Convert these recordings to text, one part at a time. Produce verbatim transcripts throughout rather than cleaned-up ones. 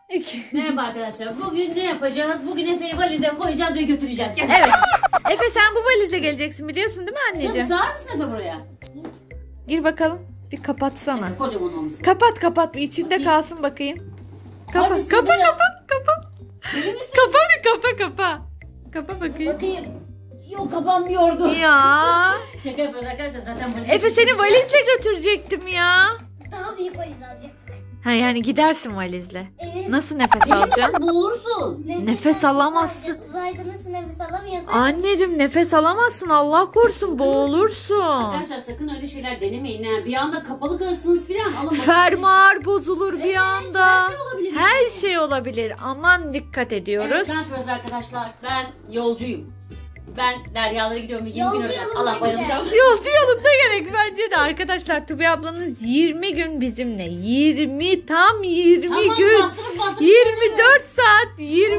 iki. Merhaba arkadaşlar. Bugün ne yapacağız? Bugün Efe'yi valize koyacağız ve götüreceğiz. Gel. Evet. Efe sen bu valizle geleceksin biliyorsun değil mi anneciğim? Sığar mısın Efe buraya? Gir bakalım. Bir kapatsana. Efe, kocaman olmuşsun. Kapat kapat. Bir içinde Bakayım. kalsın bakayım. Kapa Harbisi kapa de ya. kapa kapa. Deli misin? Kapa bir kapa kapa. Kapa bakayım. Bakayım. Yok kapanmıyordu. Ya. Şaka yapıyoruz arkadaşlar zaten valize. Efe seni valizle götürecektim ya. Daha büyük valiz alacaktık. Ha yani gidersin valizle. Evet. Nasıl nefes Deli alacaksın? misin? Boğulursun. Nefes alamazsın. Uzayda nasıl nefes alamıyorsun? Anneciğim nefes alamazsın. Allah korusun boğulursun. Arkadaşlar sakın öyle şeyler denemeyin. Ha. Bir anda kapalı kalırsınız filan. Alın başınıza. Fermuar bozulur bir Evet, anda. her şey olabilir. Her yani. şey olabilir. Aman dikkat ediyoruz. Evet, ne yapıyoruz arkadaşlar? Ben yolcuyum. Ben Deryalara gidiyorum. yirmi gün Yolcu önce. yolunda Allah gider. bayılacağım. Yolcu yolunda gerek bence de arkadaşlar. Tubi ablanız yirmi gün bizimle. yirmi tam yirmi Tamam, gün. bastırıp bastırıp yirmi dört saat. yirmi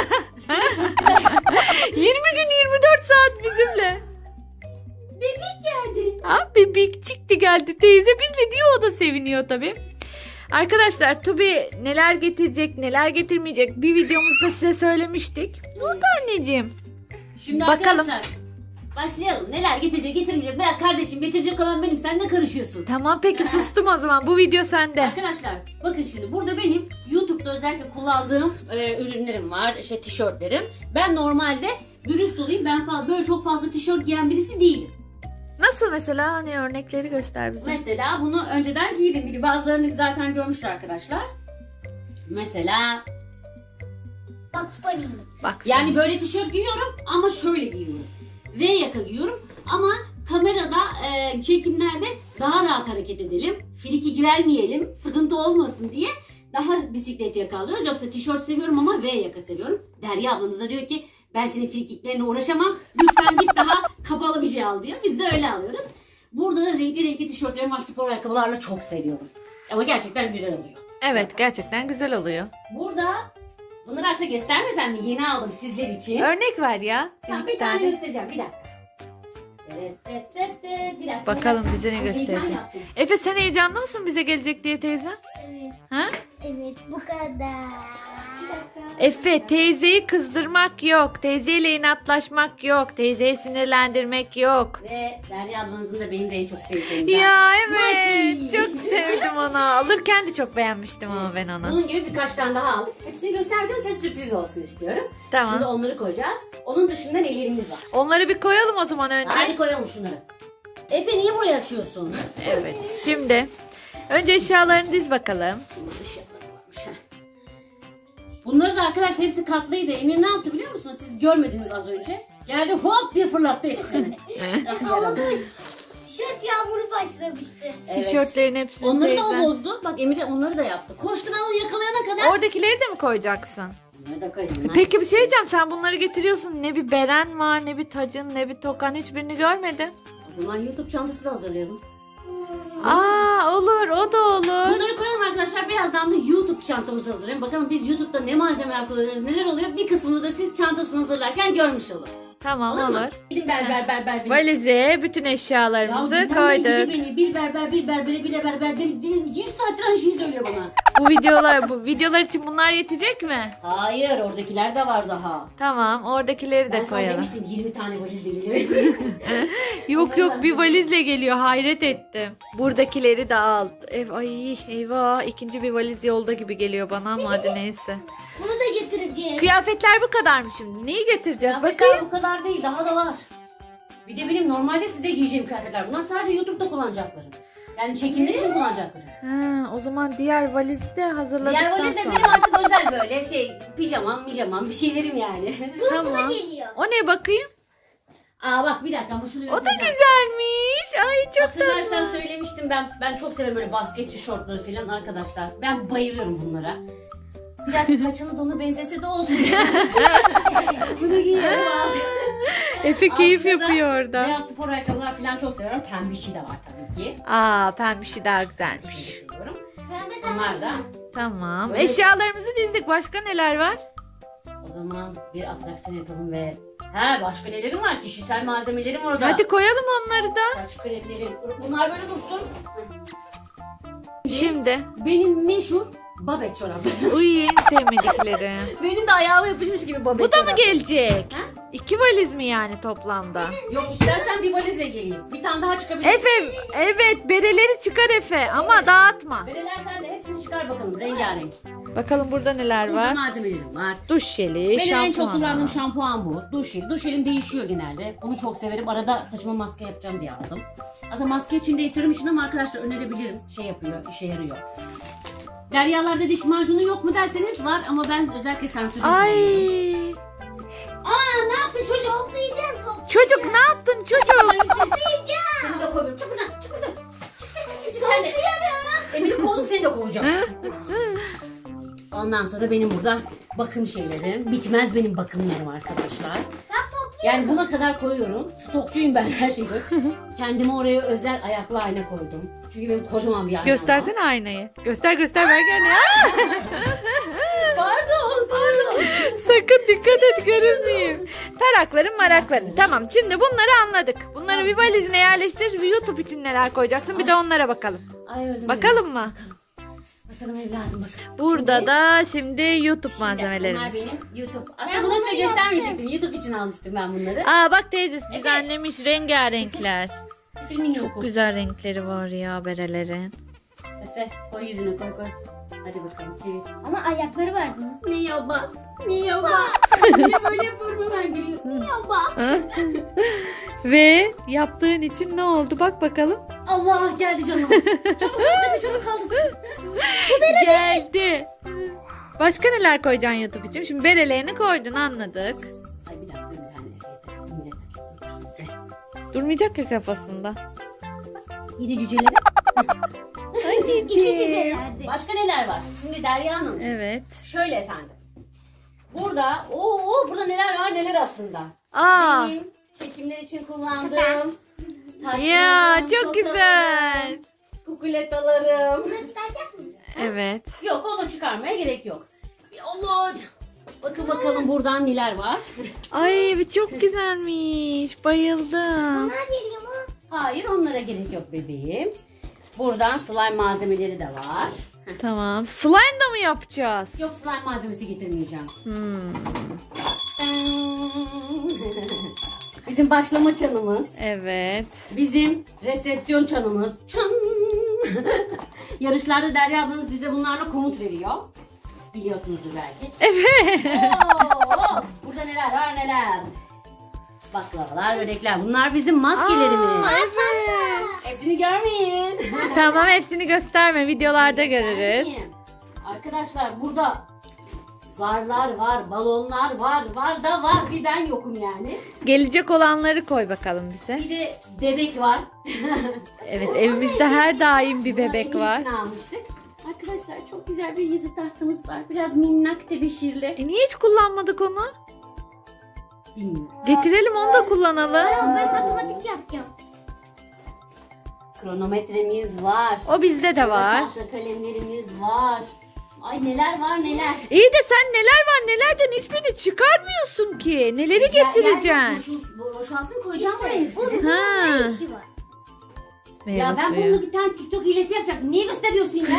yirmi gün yirmi dört saat bizimle. Bebek geldi. Ha bebek çıktı geldi teyze bizle diyor, o da seviniyor tabii. Arkadaşlar Tubi neler getirecek neler getirmeyecek bir videomuzda size söylemiştik. Ne oldu anneciğim? Şimdi Bakalım. arkadaşlar başlayalım. Neler getirecek getirmeyecek. Bırak kardeşim, getirecek olan benim. Sen ne karışıyorsun? Tamam peki sustum o zaman, bu video sende. Arkadaşlar bakın şimdi burada benim YouTube'da özellikle kullandığım e, ürünlerim var. İşte tişörtlerim. Ben normalde dürüst olayım. Ben falan böyle çok fazla tişört giyen birisi değilim. Nasıl mesela, hani örnekleri göster bize. Mesela bunu önceden giydim. Biri bazılarını zaten görmüşler arkadaşlar. Mesela Bugs Bunny. Bak yani böyle tişört giyiyorum ama şöyle giyiyorum. V yaka giyiyorum ama kamerada e, çekimlerde daha rahat hareket edelim. Frikik vermeyelim, sıkıntı olmasın diye daha bisiklet yaka alıyoruz. Yoksa tişört seviyorum ama V yaka seviyorum. Derya ablanız da diyor ki ben senin frikiklerine uğraşamam. Lütfen git daha kapalı bir şey al diyor. Biz de öyle alıyoruz. Burada da renkli renkli tişörtlerim var. Spor ayakkabılarla çok seviyorum. Ama gerçekten güzel oluyor. Evet gerçekten güzel oluyor. Burada bunları aslında göstermesem mi? Yeni aldım sizler için. Örnek ver ya. Bir, Tamam, iki bir tane tane. göstereceğim. Bir dakika. Evet, evet, evet, evet. Bir dakika. Bakalım bir dakika. bize ne Ay, heyecan gösterecek. yaptım. Efe sen heyecanlı mısın bize gelecek diye teyze? Evet. Ha? Evet bu kadar. Efe teyzeyi kızdırmak yok. Teyzeyle inatlaşmak yok. Teyzeyi sinirlendirmek yok. Ve Derya ablanızın da benim de en çok sevdiğim. Ya evet. Maki. Çok sevdim onu. Alırken de çok beğenmiştim ama ben onu. Bunun gibi birkaç tane daha aldık. Hepsini göstereceğim. Size sürpriz olsun istiyorum. Tamam. Şimdi onları koyacağız. Onun dışında nelerimiz var? Onları bir koyalım o zaman önce. Hadi koyalım şunları. Efe niye buraya açıyorsun? Evet şimdi. Önce eşyalarını diz bakalım. Bunları da arkadaşlar hepsi katlıydı. Emir ne yaptı biliyor musunuz? Siz görmediniz az önce. Geldi hop diye fırlattı hepsini. Havada tişört yağmuru başlamıştı. Evet. Tişörtlerin hepsini Onları da o teyze. bozdu. Bak Emir de onları da yaptı. Koştu ben onu yakalayana kadar. Oradakileri de mi koyacaksın? Bunları da koyayım. Peki bir şey diyeceğim. Sen bunları getiriyorsun. Ne bir beren var, ne bir tacın, ne bir tokan. Hiçbirini görmedim. O zaman YouTube çantası da hazırlayalım. Aa olur, o da olur. Bunları koyalım arkadaşlar. Birazdan da YouTube çantamızı hazırlayalım. Bakalım biz YouTube'da ne malzemeler kullanıyoruz, neler oluyor. Bir kısmını da siz çantasını hazırlarken görmüş olun. Tamam Olur olur. mu? Gidin berber berber beni. Valize bütün Ya eşyalarımızı giden koyduk. beni, beni bir berber bir berbere bir de berber bir, bir yüz saattir aynı şeyi söylüyor bana. Bu videolar bu videolar için bunlar yetecek mi? Hayır oradakiler de var daha. Tamam, oradakileri Ben de sana koyalım. demiştim yirmi tane valiz gelir. Yok yok bir valizle geliyor, hayret ettim. Buradakileri de al. Ev ay eyvah, ikinci bir valiz yolda gibi geliyor bana ama hadi neyse. Bunu da getireceğiz. Kıyafetler bu kadar mı şimdi? Neyi getireceğiz? Kıyafetler Bakayım. bu kadar değil daha da var. Bir de benim normalde sizde giyeceğim kıyafetler. Bunlar sadece YouTube'da kullanacaklarım. Yani çekimler için kullanacaklarım. Ha, o zaman diğer valizi de hazırladıktan Diğer valiz de sonra. benim artık özel böyle şey pijamam pijamam bir şeylerim yani. Bu Tamam. da geliyor. O ne bakayım? Aa bak bir dakika ama şunu O da göstereceğim. güzelmiş. Ay çok Hatırlarsan tatlı. söylemiştim ben ben çok severim böyle basketçi şortları falan arkadaşlar. Ben bayılıyorum bunlara. Biraz paçalı donu benzese de olsun. Bunu giyiyorum abi. Efe keyif Aslında yapıyor orada. Beyaz spor ayakkabılar falan çok seviyorum. Pembişi de var tabii ki. Aa pembişi daha Pembişi güzelmiş. de seviyorum. Pembe de Bunlar da. Tamam. Böyle- Eşyalarımızı dizdik. Başka neler var? O zaman bir atraksiyon yapalım ve he başka nelerim var? Kişisel malzemelerim orada. Hadi koyalım onları da. Saç kremlerim. Bunlar böyle dursun. Şimdi. Benim meşhur babet çorapları. Uy, en sevmedikleri. Benim de ayağıma yapışmış gibi babet Bu da mı çorap. gelecek? Ha? İki valiz mi yani toplamda? Yok istersen bir valizle geleyim. Bir tane daha çıkabilir. Efe, evet bereleri çıkar Efe ama dağıtma. Bereler sen de hepsini çıkar bakalım rengarenk. Bakalım burada neler Burada var? malzemelerim var. Duş jeli, Benim en çok şampuan. kullandığım şampuan bu. Duş jeli. Duş jelim değişiyor genelde. Bunu çok severim. Arada saçıma maske yapacağım diye aldım. Aslında maske için değil serum için ama arkadaşlar önerebilirim. Şey yapıyor, işe yarıyor. Deryalarda diş macunu yok mu derseniz var ama ben özellikle sensörüm. Ay. Aa ne yaptın çocuk? Toplayacağım toplayacağım. Çocuk ne yaptın çocuk? Toplayacağım. Seni de kovuyorum. Çık buradan. Çık buradan. Çık çık çık çık çık. Sen de. Emir'i kovdum seni de kovacağım. Ondan sonra benim burada bakım şeylerim. Bitmez benim bakımlarım arkadaşlar. Ben toplayacağım. Yani buna kadar koyuyorum. Stokçuyum ben her şeyi. Kendime oraya özel ayaklı ayna koydum. Çünkü benim kocaman bir aynam var. Göstersene aynayı. Göster göster ver gel. Pardon pardon. Sakın dikkat et görünmeyeyim. Tarakların marakların. Tamam şimdi bunları anladık. Bunları bir valizine yerleştir. YouTube için neler koyacaksın bir de onlara bakalım. Ay öldüm. Bakalım mı? Bakalım evladım bakalım. Burada Şimdi- da şimdi YouTube Bunlar malzemelerimiz. benim YouTube. Aslında Ben bunu size bunları göstermeyecektim. YouTube için almıştım ben bunları. Aa bak teyzesi biz Evet. annemiş rengarenkler. Filmin Çok yoku. güzel renkleri var ya berelerin. Efe koy yüzüne koy koy. Hadi bakalım çevir. Ama ayakları var mı? Miyaba. Miyaba. Niye böyle yapıyorum hemen gülüyor. Miyaba. Ve yaptığın için ne oldu bak bakalım. Allah geldi canım. Çabuk Efe çabuk kaldır. Geldi. Başka neler koyacaksın YouTube için? Şimdi berelerini koydun anladık. Ay bir dakika bir tane Efe'ye takayım. Yine takayım. Durmayacak ya kafasında. Yedi cüceleri. Anneciğim. Nerede? Başka neler var? Şimdi Derya Hanım. Evet. Şöyle efendim. Burada, ooo burada neler var neler aslında. Aa. Benim çekimler için kullandığım taşlarım, Ya çok tokalarım, güzel. kukuletalarım. Bunu çıkaracak mısın? Evet. Yok onu çıkarmaya gerek yok. Allah. Bakın bakalım buradan neler var. Ay bu çok güzelmiş. Bayıldım. Bunlar geliyor mu? Hayır onlara gerek yok bebeğim. Buradan slime malzemeleri de var. Tamam. Slime da mı yapacağız? Yok slime malzemesi getirmeyeceğim. Hmm. Bizim başlama çanımız. Evet. Bizim resepsiyon çanımız. Çan. Yarışlarda Derya ablanız bize bunlarla komut veriyor. Biliyorsunuzdur belki. Evet. Oo, burada neler var neler. Baklavalar, börekler. Bunlar bizim maskelerimiz. Aa, evet. Hepsini görmeyin. Tamam hepsini gösterme. Videolarda görürüz. Görmeyin. Arkadaşlar burada zarlar var, balonlar var, var da var. Bir ben yokum yani. Gelecek olanları koy bakalım bize. Bir de bebek var. Evet evimizde her daim bir Bunu bebek Emin var. için almıştık. Arkadaşlar çok güzel bir yazı tahtamız var. Biraz minnak tebeşirli. E niye hiç kullanmadık onu? Bilmiyorum. Getirelim onu da kullanalım. Ben matematik yapacağım. Kronometremiz var. O bizde de var. Tahta kalemlerimiz var. Ay neler var neler. İyi de sen neler var nelerden hiçbirini çıkarmıyorsun ki. Neleri Yer- yer getireceksin? boşu- Boşalsın koyacağım buraya hepsini. Bunun Ha. ne işi var? Meyve Ya ben suyu. bununla bir tane TikTok hilesi yapacaktım. Niye gösteriyorsun ya?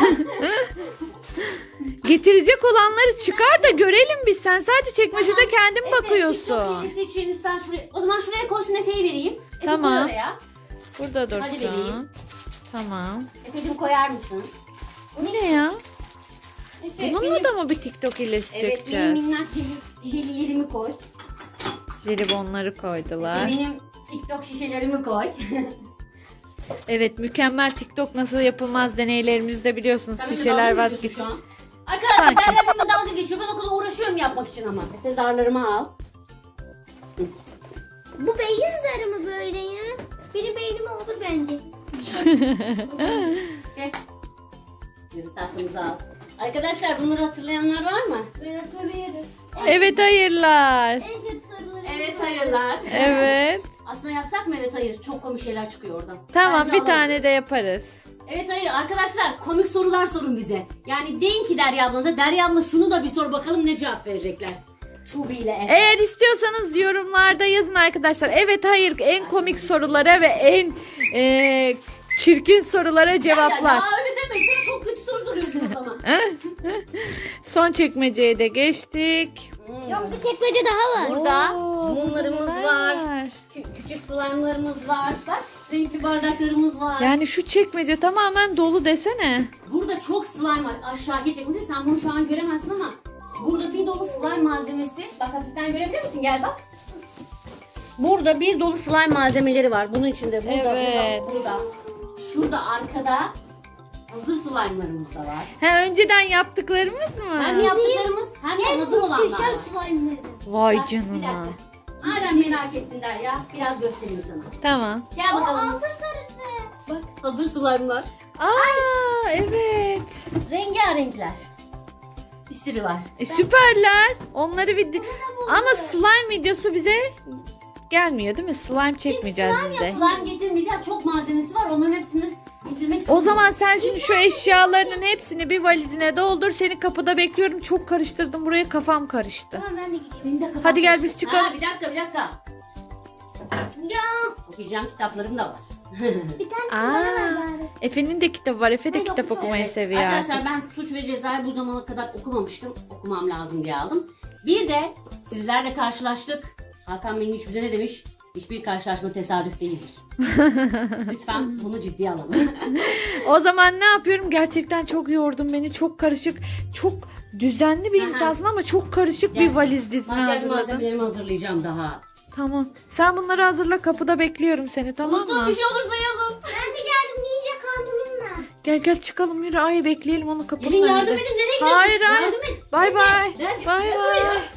Getirecek olanları çıkar da görelim biz. Sen sadece çekmecede kendin Evet, TikTok bakıyorsun. hilesi için lütfen şuraya. O zaman şuraya koysun Efe'yi vereyim. Efe Tamam. koy oraya. Burada Hadi dursun. vereyim. Tamam. Efe'cim koyar mısın? Bu ne ya? Efe, Bununla benim- da mı bir TikTok hilesi Evet benim çekeceğiz? minnak jeli, jelilerimi koy. Jelibonları koydular. Benim TikTok şişelerimi koy. Evet mükemmel TikTok nasıl yapılmaz deneylerimizde biliyorsunuz Sen benimle şişeler dalga mı geçiyorsun vazgeçin. şu an? Arkadaşlar Sanki. Derya benimle dalga geçiyor. Ben o kadar uğraşıyorum yapmak için ama. Efe zarlarımı al. Bu beyin zarı mı böyle ya? Biri beynim olur bence. Gel. Yazı tahtamızı al. Arkadaşlar bunları hatırlayanlar var mı? Ben hatırlıyorum. Evet hayırlar. En kötü soruları. Evet hayırlar. Evet. Aslında yapsak mı evet hayır? Çok komik şeyler çıkıyor oradan. Tamam Bence bir alalım. tane de yaparız. Evet hayır arkadaşlar komik sorular sorun bize. Yani deyin ki Derya ablanıza. Derya abla şunu da bir sor bakalım ne cevap verecekler. Tubi ile Efe. Eğer istiyorsanız yorumlarda yazın arkadaşlar. Evet hayır en komik sorulara ve en eee, çirkin sorulara Ya, cevaplar. ya öyle deme. Sen çok kötü soru soruyorsun o zaman. Eh? Son çekmeceye de geçtik. Yok, bir çekmece daha var. Burada Oo, mumlarımız neler var. var? Kü- Küçük slime'larımız var. Bak renkli bardaklarımız var. Yani şu çekmece tamamen dolu desene. Burada çok slime var. Aşağı geçecek. Sen bunu şu an göremezsin ama burada bir dolu slime malzemesi. Bak hafiften görebilir misin? Gel bak. Burada bir dolu slime malzemeleri var. Bunun içinde. Burada, Evet. burada, burada. Şurada arkada hazır slime'larımız da var. He, önceden yaptıklarımız Hem mı? yaptıklarımız hem de hazır olanlar Muhteşem var. slime'ları. Vay Bak, bir canına. dakika. Madem merak ettin Derya, biraz göstereyim sana. Tamam. Gel O bakalım. altın sarısı. Bak hazır slime'lar. Aa evet. Rengarenkler. Bir sürü var. E, süperler. Onları bir ama slime videosu bize gelmiyor değil mi? Slime çekmeyeceğiz biz de. Slime getirmeyeceğiz. Çok malzemesi var. Onların hepsini getirmek çok O zaman sen şimdi şu eşyalarının hepsini bir valizine doldur. Seni kapıda bekliyorum. Çok karıştırdım buraya, kafam karıştı. Tamam, ben de gidiyorum. Benim de kafam Hadi gel karıştı. biz çıkalım. Ha, bir dakika bir dakika. Ya Okuyacağım kitaplarım da var. bir tane Aa, bana ver bari. Efe'nin de kitabı var. Efe de Ben kitap okudum. okumayı Evet. seviyor Arkadaşlar artık. ben Suç ve Ceza'yı bu zamana kadar okumamıştım. Okumam lazım diye aldım. Bir de sizlerle karşılaştık. Hakan Bey hiç bize ne demiş? Hiçbir karşılaşma tesadüf değildir. Lütfen bunu ciddiye alalım. O zaman ne yapıyorum? Gerçekten çok yordun beni. Çok karışık, çok düzenli bir Aha. insansın ama çok karışık bir Gel. valiz dizme Makyaj hazırladın. malzemelerimi hazırlayacağım daha. Tamam. Sen bunları hazırla, kapıda bekliyorum seni, tamam Unuttuğum mı? bir şey olursa yazın. Ben de geldim ninja kanunumla. Gel gel çıkalım, yürü. Ay bekleyelim onu kapının Gelin yardım önünde. edin. Nereye gidiyorsun? Hayır hayır. Yardım et. Bay Gel, bay. gel, Bay gel bay. buraya.